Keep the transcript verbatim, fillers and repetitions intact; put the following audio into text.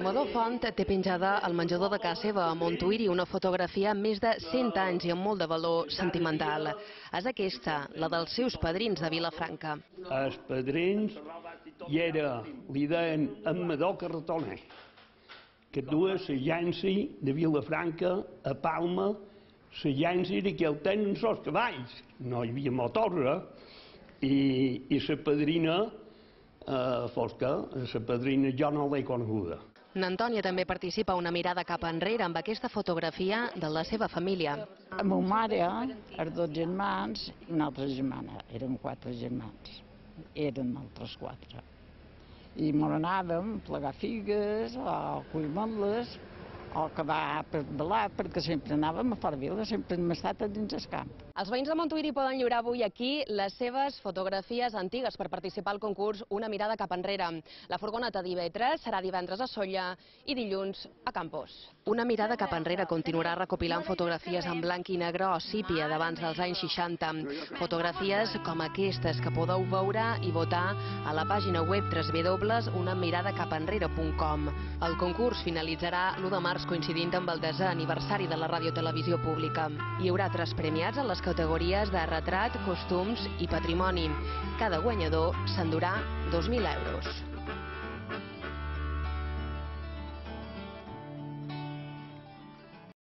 Amador Font té penjada al menjador de casa seva a Montuïri una fotografia amb més de cent anys i amb molt de valor sentimental. És aquesta, la dels seus padrins de Vilafranca. Els padrins i era, li deien Amador Carretoner, que duia l'agència de Vilafranca a Palma, l'agència de que el tenen els cavalls. No hi havia motor, eh? I, i la padrina, eh, fosca, la padrina jo no l'he coneguda. N'Antònia també participa a una mirada cap enrere amb aquesta fotografia de la seva família. La meva mare, els dos germans i una altra germana. Érem quatre germans. Eren altres quatre. I me n'anàvem a plegar figues, a collir ametles, o acabar per belar, perquè sempre anàvem a fora vila, sempre hem estat a dins el camp. Els veïns de Montuïri poden lliurar avui aquí les seves fotografies antigues per participar al concurs Una mirada cap enrere. La furgoneta d'I B tres serà divendres a Sóller i dilluns a Campos. Una mirada cap enrere continuarà recopilant fotografies en blanc i negre o sípia d'abans dels anys seixanta. Fotografies com aquestes que podeu veure i votar a la pàgina web w w w punt una mirada cap enrere punt com. El concurs finalitzarà l'u de març coincidint amb el desè aniversari de la radiotelevisió pública. Hi haurà tres premiats en les categories de retrat, costums i patrimoni. Cada guanyador s'endurà dos mil euros.